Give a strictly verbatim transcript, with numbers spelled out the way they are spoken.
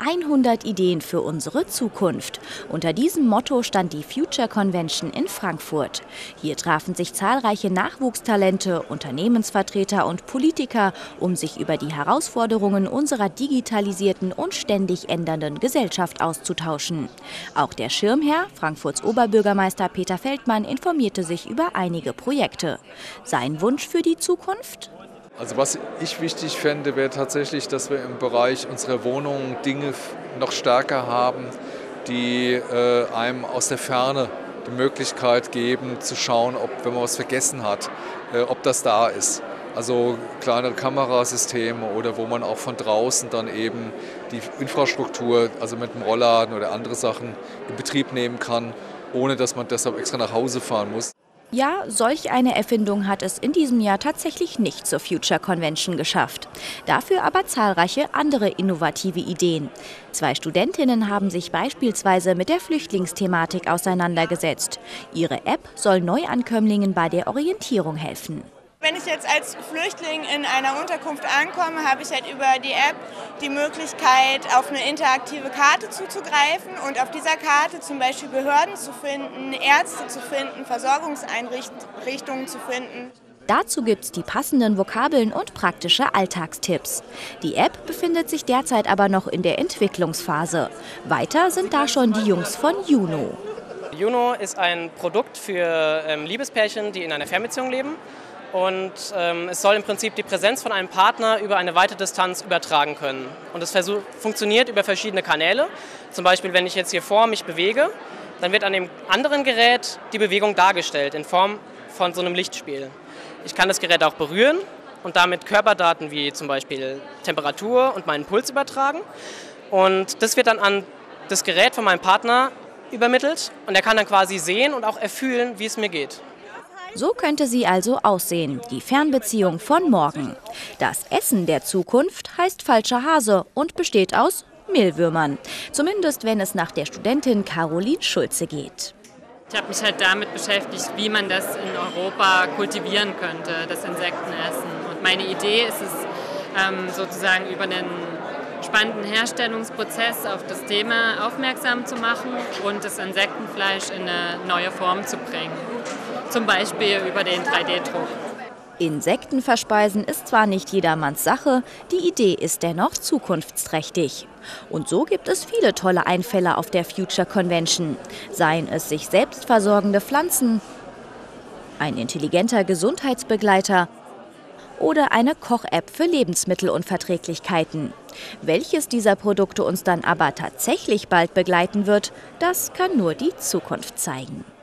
hundert Ideen für unsere Zukunft. Unter diesem Motto stand die Future Convention in Frankfurt. Hier trafen sich zahlreiche Nachwuchstalente, Unternehmensvertreter und Politiker, um sich über die Herausforderungen unserer digitalisierten und ständig ändernden Gesellschaft auszutauschen. Auch der Schirmherr, Frankfurts Oberbürgermeister Peter Feldmann, informierte sich über einige Projekte. Sein Wunsch für die Zukunft? Also was ich wichtig fände, wäre tatsächlich, dass wir im Bereich unserer Wohnungen Dinge noch stärker haben, die äh, einem aus der Ferne die Möglichkeit geben, zu schauen, ob, wenn man was vergessen hat, äh, ob das da ist. Also kleinere Kamerasysteme oder wo man auch von draußen dann eben die Infrastruktur, also mit dem Rollladen oder andere Sachen in Betrieb nehmen kann, ohne dass man deshalb extra nach Hause fahren muss. Ja, solch eine Erfindung hat es in diesem Jahr tatsächlich nicht zur Future Convention geschafft. Dafür aber zahlreiche andere innovative Ideen. Zwei Studentinnen haben sich beispielsweise mit der Flüchtlingsthematik auseinandergesetzt. Ihre App soll Neuankömmlingen bei der Orientierung helfen. Wenn ich jetzt als Flüchtling in einer Unterkunft ankomme, habe ich halt über die App die Möglichkeit, auf eine interaktive Karte zuzugreifen und auf dieser Karte zum Beispiel Behörden zu finden, Ärzte zu finden, Versorgungseinrichtungen zu finden. Dazu gibt es die passenden Vokabeln und praktische Alltagstipps. Die App befindet sich derzeit aber noch in der Entwicklungsphase. Weiter sind da schon die Jungs von Juno. Juno ist ein Produkt für ähm, Liebespärchen, die in einer Fernbeziehung leben. Und ähm, es soll im Prinzip die Präsenz von einem Partner über eine weite Distanz übertragen können. Und es funktioniert über verschiedene Kanäle. Zum Beispiel, wenn ich jetzt hier vor mich bewege, dann wird an dem anderen Gerät die Bewegung dargestellt in Form von so einem Lichtspiel. Ich kann das Gerät auch berühren und damit Körperdaten wie zum Beispiel Temperatur und meinen Puls übertragen. Und das wird dann an das Gerät von meinem Partner übermittelt und er kann dann quasi sehen und auch erfühlen, wie es mir geht. So könnte sie also aussehen, die Fernbeziehung von morgen. Das Essen der Zukunft heißt falscher Hase und besteht aus Mehlwürmern. Zumindest wenn es nach der Studentin Caroline Schulze geht. Ich habe mich halt damit beschäftigt, wie man das in Europa kultivieren könnte, das Insektenessen. Und meine Idee ist es, ähm, sozusagen über einen spannenden Herstellungsprozess auf das Thema aufmerksam zu machen und das Insektenfleisch in eine neue Form zu bringen. Zum Beispiel über den drei D Druck. Insekten verspeisen ist zwar nicht jedermanns Sache, die Idee ist dennoch zukunftsträchtig. Und so gibt es viele tolle Einfälle auf der Future Convention. Seien es sich selbst versorgende Pflanzen, ein intelligenter Gesundheitsbegleiter oder eine Koch-App für Lebensmittelunverträglichkeiten. Welches dieser Produkte uns dann aber tatsächlich bald begleiten wird, das kann nur die Zukunft zeigen.